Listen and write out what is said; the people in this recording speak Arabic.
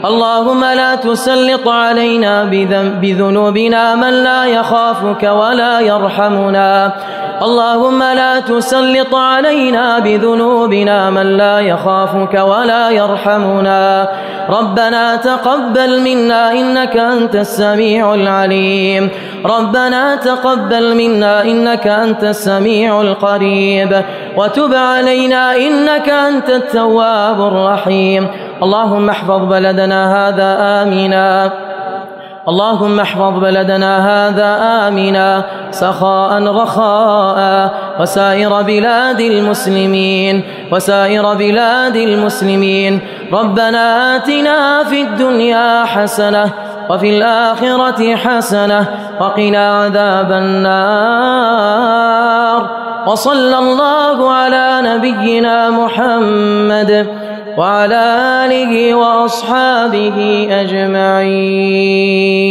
اللهم لا تسلط علينا بذنوبنا من لا يخافك ولا يرحمنا. اللهم لا تسلط علينا بذنوبنا من لا يخافك ولا يرحمنا. ربنا تقبل منا إنك أنت السميع العليم. ربنا تقبل منا إنك أنت السميع القريب، وتب علينا إنك أنت التواب الرحيم. اللهم احفظ بلدنا هذا آمنا. اللهم احفظ بلدنا هذا آمنا سخاء رخاء، وسائر بلاد المسلمين. ربنا آتنا في الدنيا حسنة وفي الآخرة حسنة وقنا عذاب النار. وصلى الله على نبينا محمد وعلى آله وأصحابه أجمعين.